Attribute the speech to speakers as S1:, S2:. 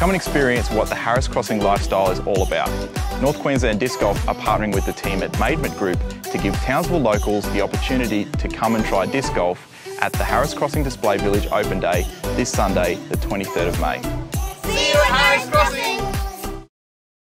S1: Come and experience what the Harris Crossing lifestyle is all about. North Queensland Disc Golf are partnering with the team at Maidment Group to give Townsville locals the opportunity to come and try disc golf at the Harris Crossing Display Village Open Day this Sunday, the 23rd of May.
S2: See you at Harris